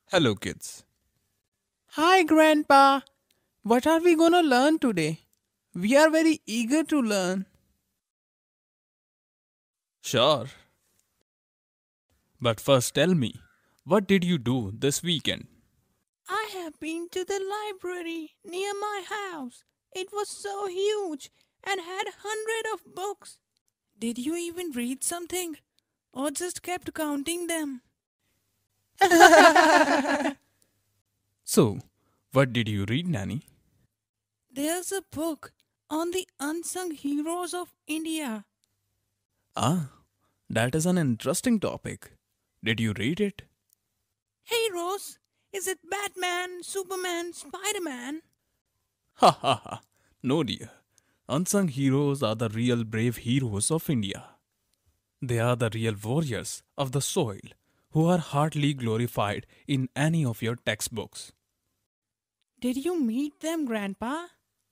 Hello, kids. Hi, Grandpa. What are we gonna learn today? We are very eager to learn. Sure. But first tell me, what did you do this weekend? I have been to the library near my house. It was so huge and had hundred of books. Did you even read something? Or just kept counting them? So, what did you read, Nanny? There's a book on the unsung heroes of India. Ah, that is an interesting topic. Did you read it? Heroes? Is it Batman, Superman, Spider Man? Ha ha ha. No, dear. Unsung heroes are the real brave heroes of India. They are the real warriors of the soil who are hardly glorified in any of your textbooks. Did you meet them, Grandpa?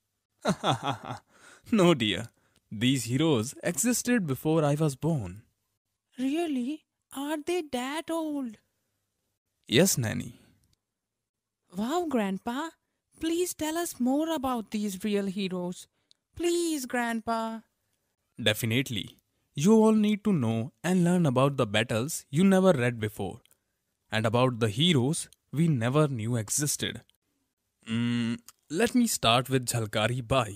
No, dear. These heroes existed before I was born. Really? Are they that old? Yes, Nanny. Wow, Grandpa. Please tell us more about these real heroes. Please, Grandpa. Definitely. You all need to know and learn about the battles you never read before and about the heroes we never knew existed. Mm, Let me start with Jhalkari Bai.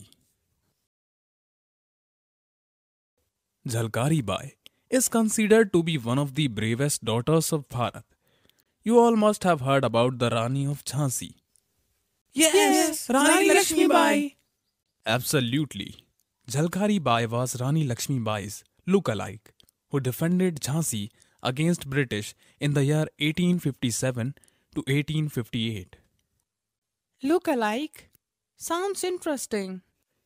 Jhalkari Bai is considered to be one of the bravest daughters of Bharat. You all must have heard about the Rani of Jhansi. Yes, Rani Lakshmi Bai. Absolutely. Jhalkari Bai was Rani Lakshmi Bai's look-alike, who defended Jhansi against British in the year 1857 to 1858. Look alike. Sounds interesting.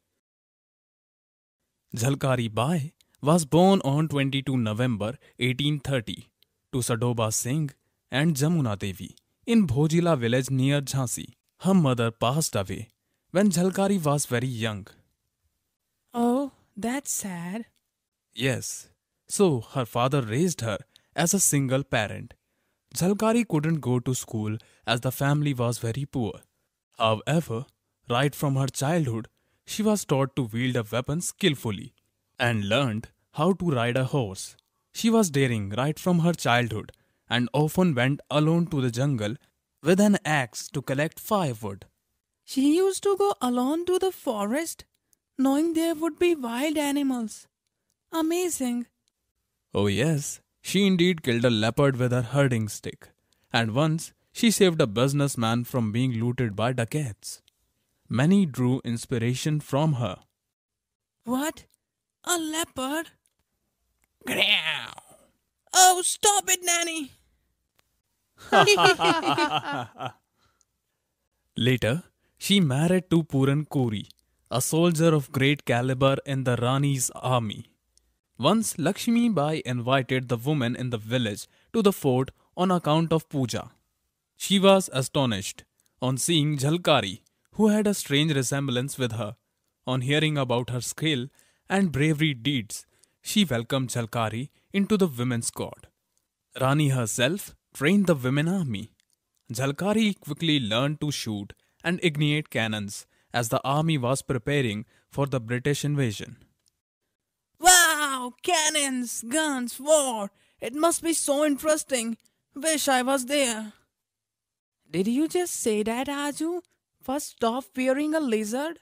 Jhalkari Bai was born on 22 November 1830 to Sadoba Singh and Jamuna Devi in Bhojila village near Jhansi. Her mother passed away when Jhalkari was very young. Oh, that's sad. Yes, so her father raised her as a single parent. Jhalkari couldn't go to school as the family was very poor. However, right from her childhood, she was taught to wield a weapon skillfully and learned how to ride a horse. She was daring right from her childhood and often went alone to the jungle with an axe to collect firewood. She used to go alone to the forest, knowing there would be wild animals. Amazing. Oh, yes, she indeed killed a leopard with her herding stick, and once she saved a businessman from being looted by dacoits. Many drew inspiration from her. What? A leopard? Growl. Oh, stop it, Nanny. Later, she married to Puran Kori, a soldier of great caliber in the Rani's army. Once Lakshmi Bai invited the women in the village to the fort on account of puja. She was astonished on seeing Jhalkari, who had a strange resemblance with her. On hearing about her skill and bravery deeds, she welcomed Jhalkari into the women's court. Rani herself trained the women army. Jhalkari quickly learned to shoot and ignite cannons as the army was preparing for the British invasion. Wow, cannons, guns, war. It must be so interesting. Wish I was there. Did you just say that, Aju? First, stop fearing a lizard?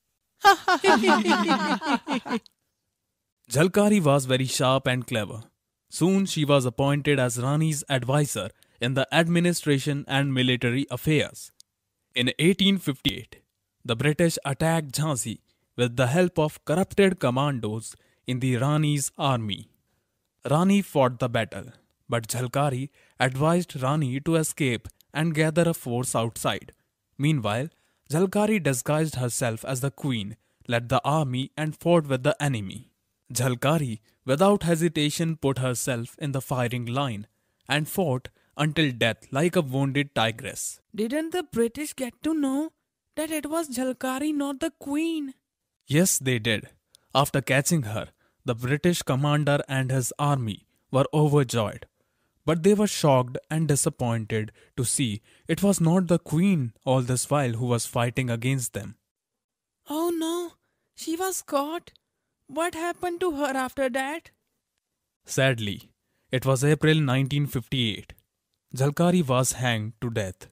Jhalkari was very sharp and clever. Soon she was appointed as Rani's advisor in the administration and military affairs. In 1858, the British attacked Jhansi with the help of corrupted commandos in the Rani's army. Rani fought the battle, but Jhalkari advised Rani to escape and gather a force outside. Meanwhile, Jhalkari disguised herself as the queen, led the army, and fought with the enemy. Jhalkari, without hesitation, put herself in the firing line and fought until death like a wounded tigress. Didn't the British get to know that it was Jhalkari, not the queen? Yes, they did. After catching her, the British commander and his army were overjoyed. but they were shocked and disappointed to see it was not the queen all this while who was fighting against them. Oh no, she was caught. What happened to her after that? Sadly, it was April 1958. Jalkari was hanged to death.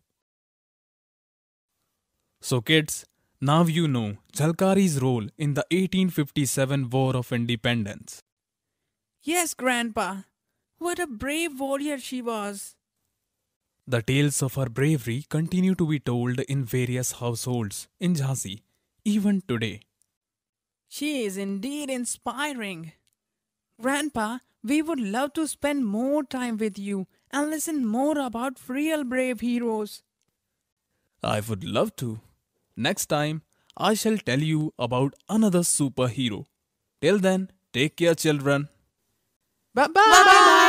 So kids, now you know Jalkari's role in the 1857 War of Independence. Yes, Grandpa. What a brave warrior she was. The tales of her bravery continue to be told in various households in Jhansi, even today. She is indeed inspiring. Grandpa, we would love to spend more time with you and listen more about real brave heroes. I would love to. Next time, I shall tell you about another superhero. Till then, take care, children. Bye bye.